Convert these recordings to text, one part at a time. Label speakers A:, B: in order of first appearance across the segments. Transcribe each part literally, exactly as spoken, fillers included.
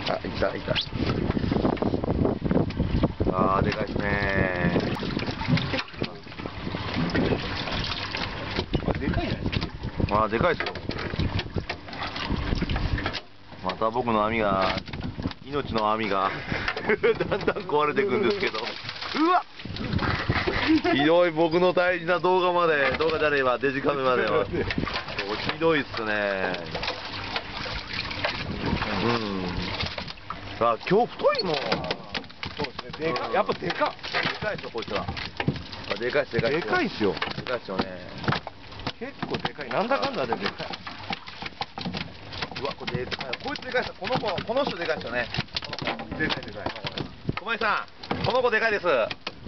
A: あ、いたいた。あー、でかいですね。
B: でかいじゃないですか。
A: まあ、でかいですよ。また僕の網が、命の網がだんだん壊れていくんですけど、うわっ、ひどい、僕の大事な動画まで、動画じゃねえわ、デジカメまでは、ひどいっすね。うん。あ、今日太いもん。
B: そうですね。でかい。やっぱでかっ。
A: でかいっすよ、こいつら。あ、でかいっす、でかいっす。
B: でかいっすよ。
A: でかいっすよね。
B: 結構でかい。なんだかんだででかい。
A: うわ、これでかい。こいつでかいっすよ。この子、この人でかいっすよね。この子。
B: でかいでかい。
A: 小林さん、この子でかいです。
B: よ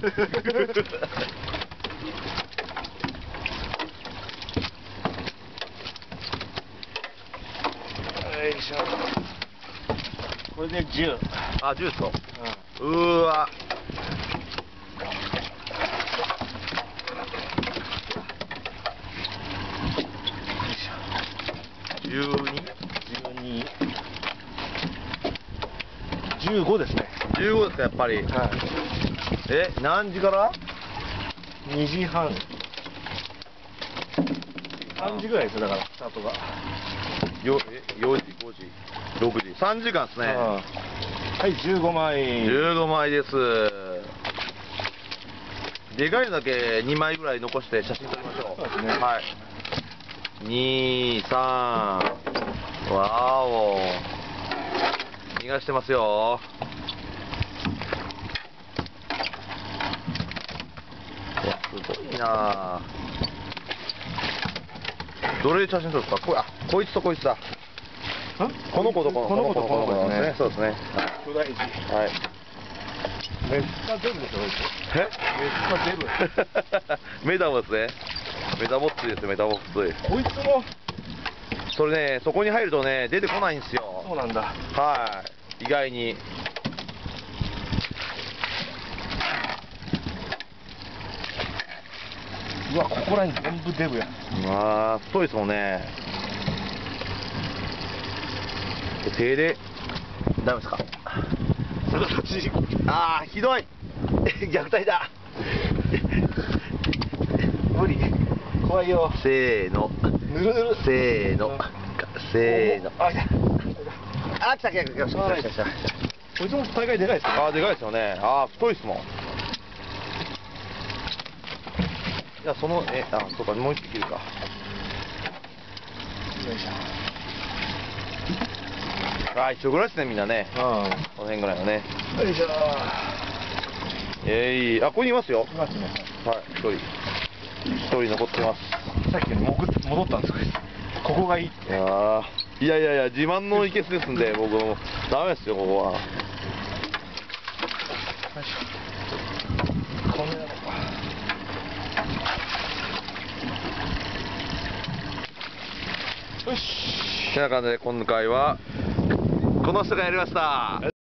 B: いしょ。これでじゅう。
A: あ、じゅうっすか。
B: う
A: うーわ。じゅうに？
B: ん。じゅうに。じゅうごですね。
A: じゅうごですか、やっぱり。
B: は
A: え、何時から？
B: い。にじはん。さんじぐらいですよ、だから、スタートが。
A: よ、え、よじ、ごじ、ろくじ。さんじかんですね。
B: はい、じゅうごまい。
A: じゅうごまいです。でかいのだけにまいぐらい残して写真撮りましょう。
B: そうですね。
A: はい。に、さん。わーお。逃がしてますよ。いや、すごいなぁ。どれで写真撮るんですか？こ、あ、こいつとこいつだ。この子とこの
B: この子とこの子ですね。
A: そうですね。
B: 巨大児。
A: はい。
B: メスカデブでしょ、こいつ。
A: え？
B: メスカデブ。
A: メダモですね。メダモッツですよ、メダモッツ。
B: こいつも。
A: それね、そこに入るとね、出てこないんですよ。
B: そうなんだ。
A: はい。意外に。
B: うわ、ここらに全部デブや。
A: まあ、太いですもんね。手で、ダメですか？ああ、ひどい虐待だ
B: 無理。怖いよ。
A: せーの。
B: ぬるぬる。
A: せーの。せーの。
B: あ、いや。
A: あ、来た来た来た来た来た来た来た。
B: こいつも大概でかいですね。
A: ああ、でかいですよね。ああ、太いっすもん。じゃあ、その、え、あ、そうか、もう一匹いるか。
B: よいしょ。
A: ああ、一緒ぐらいですね、みんなね。
B: うん。
A: この辺ぐらいのね。
B: よいしょ。
A: えい、あ、ここにいますよ。
B: いますね。
A: はい、一人。一人残ってます。
B: さっきよりもぐ戻ったんですか。ここがいいって。
A: いやー、いやいやいや、自慢のいけすですんで、僕もダメですよ、ここは。
B: よいしょ。こんなの。よし。
A: てな感じで、今回は、この人がやりました。